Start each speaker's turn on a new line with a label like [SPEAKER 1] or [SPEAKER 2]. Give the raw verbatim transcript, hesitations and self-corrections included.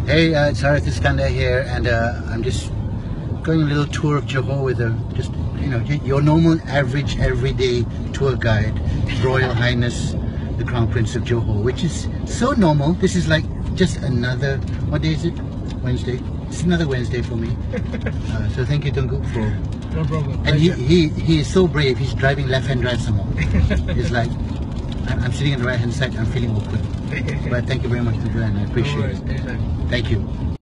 [SPEAKER 1] Hey, uh, it's Harith Iskander here, and uh, I'm just going a little tour of Johor with a just you know your normal, average, everyday tour guide, Royal Highness the Crown Prince of Johor, which is so normal. This is like just another, what day is it? Wednesday. It's another Wednesday for me. Uh, so thank you, Tunku, for.
[SPEAKER 2] No problem.
[SPEAKER 1] And he, he he is so brave. He's driving left-hand drive some more. It's like I'm, I'm sitting on the right-hand side. I'm feeling awkward. But thank you very much, Tunku, and I appreciate
[SPEAKER 2] No worries,
[SPEAKER 1] it.
[SPEAKER 2] anytime.
[SPEAKER 1] Thank you.